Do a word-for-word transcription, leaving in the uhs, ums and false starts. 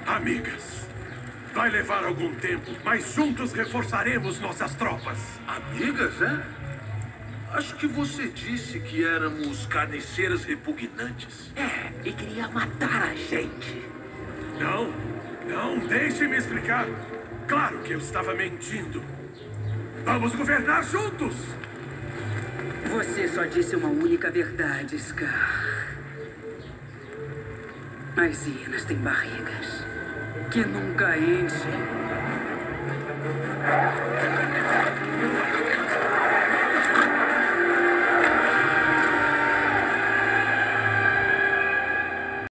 Amigas. Vai levar algum tempo, mas juntos reforçaremos nossas tropas. Amigas, é? Acho que você disse que éramos carniceiras repugnantes. É, e queria matar a gente. Não, não, deixe-me explicar. Claro que eu estava mentindo. Vamos governar juntos! Você só disse uma única verdade, Scar. As hienas têm barrigas que nunca enchem.